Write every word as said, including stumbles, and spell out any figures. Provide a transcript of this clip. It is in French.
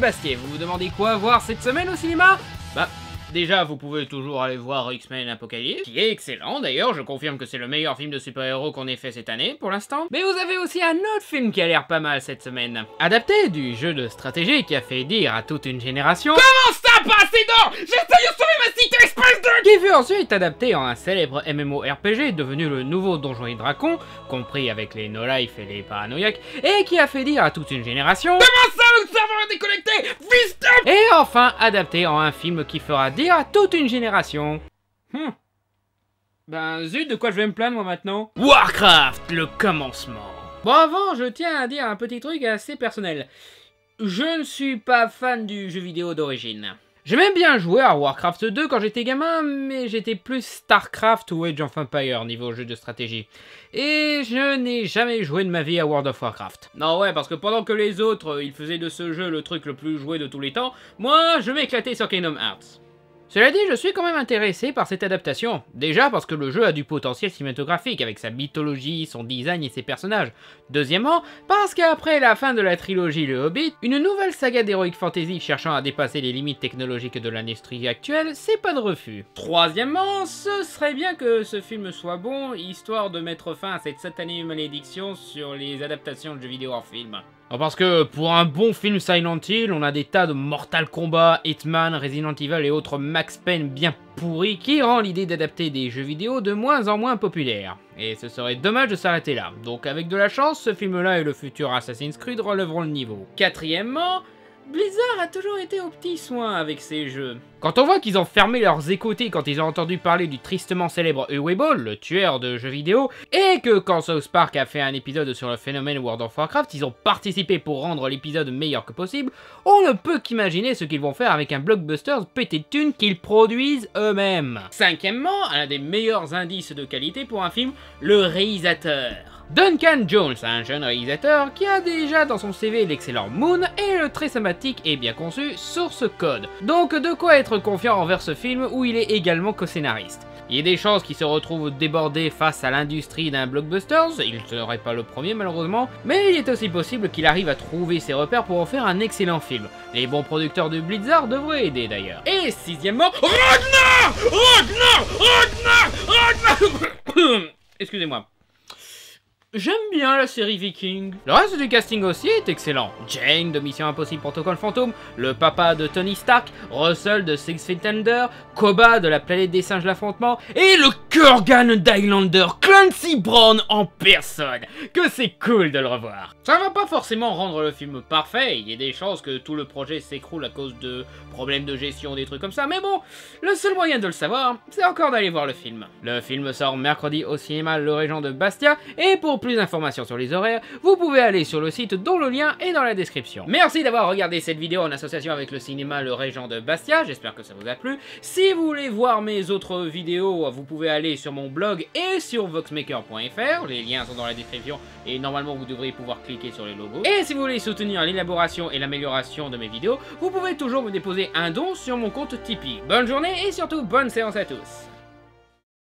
Bastier, vous vous demandez quoi voir cette semaine au cinéma? Bah, déjà vous pouvez toujours aller voir X-Men Apocalypse, qui est excellent d'ailleurs, je confirme que c'est le meilleur film de super-héros qu'on ait fait cette année pour l'instant. Mais vous avez aussi un autre film qui a l'air pas mal cette semaine. Adapté du jeu de stratégie qui a fait dire à toute une génération « Comment ça, pas assez d'or? J'essaye de sauver ma cité, espèce de... » qui fut ensuite adapté en un célèbre MMORPG devenu le nouveau Donjons et Dragons, compris avec les no-life et les paranoïaques, et qui a fait dire à toute une génération « Comment ça, le serveur est déconnecté? Fils de... » Et enfin adapté en un film qui fera dire à toute une génération. Hmm. Ben zut, de quoi je vais me plaindre moi maintenant? Warcraft, le commencement. Bon, avant, je tiens à dire un petit truc assez personnel. Je ne suis pas fan du jeu vidéo d'origine. J'ai même bien joué à Warcraft deux quand j'étais gamin, mais j'étais plus Starcraft ou Age of Empires niveau jeu de stratégie. Et je n'ai jamais joué de ma vie à World of Warcraft. Non ouais, parce que pendant que les autres, ils faisaient de ce jeu le truc le plus joué de tous les temps, moi, je m'éclatais sur Kingdom Hearts. Cela dit, je suis quand même intéressé par cette adaptation. Déjà parce que le jeu a du potentiel cinématographique avec sa mythologie, son design et ses personnages. Deuxièmement, parce qu'après la fin de la trilogie Le Hobbit, une nouvelle saga d'heroic fantasy cherchant à dépasser les limites technologiques de l'industrie actuelle, c'est pas de refus. Troisièmement, ce serait bien que ce film soit bon, histoire de mettre fin à cette satanée malédiction sur les adaptations de jeux vidéo en film. Parce que pour un bon film Silent Hill, on a des tas de Mortal Kombat, Hitman, Resident Evil et autres Max Payne bien pourris qui rend l'idée d'adapter des jeux vidéo de moins en moins populaire. Et ce serait dommage de s'arrêter là. Donc avec de la chance, ce film-là et le futur Assassin's Creed relèveront le niveau. Quatrièmement, Blizzard a toujours été aux petits soins avec ses jeux. Quand on voit qu'ils ont fermé leurs écoutilles quand ils ont entendu parler du tristement célèbre Uwe Boll, le tueur de jeux vidéo, et que quand South Park a fait un épisode sur le phénomène World of Warcraft, ils ont participé pour rendre l'épisode meilleur que possible, on ne peut qu'imaginer ce qu'ils vont faire avec un blockbuster pété de thunes qu'ils produisent eux-mêmes. Cinquièmement, un des meilleurs indices de qualité pour un film, le réalisateur. Duncan Jones, un jeune réalisateur qui a déjà dans son C V l'excellent Moon et le très sympathique et bien conçu Source Code. Donc de quoi être confiant envers ce film où il est également co-scénariste. Il y a des chances qu'il se retrouve débordé face à l'industrie d'un blockbuster, il ne serait pas le premier malheureusement, mais il est aussi possible qu'il arrive à trouver ses repères pour en faire un excellent film. Les bons producteurs de Blizzard devraient aider d'ailleurs. Et sixièmement, Ragnar Ragnar Ragnar Ragnar Excusez-moi. J'aime bien la série Viking. Le reste du casting aussi est excellent. Jane de Mission Impossible Protocole Fantôme, le papa de Tony Stark, Russell de Six Feet Under, Koba de la planète des singes l'affrontement, et le Kurgan d'Highlander, Clancy Brown en personne. Que c'est cool de le revoir. Ça va pas forcément rendre le film parfait, il y a des chances que tout le projet s'écroule à cause de problèmes de gestion, des trucs comme ça, mais bon, le seul moyen de le savoir, c'est encore d'aller voir le film. Le film sort mercredi au cinéma Le Régent de Bastia, et pour plus d'informations sur les horaires, vous pouvez aller sur le site dont le lien est dans la description. Merci d'avoir regardé cette vidéo en association avec le cinéma Le Régent de Bastia, j'espère que ça vous a plu. Si vous voulez voir mes autres vidéos, vous pouvez aller sur mon blog et sur voxmaker point F R, les liens sont dans la description et normalement vous devriez pouvoir cliquer sur les logos. Et si vous voulez soutenir l'élaboration et l'amélioration de mes vidéos, vous pouvez toujours me déposer un don sur mon compte Tipeee. Bonne journée et surtout bonne séance à tous.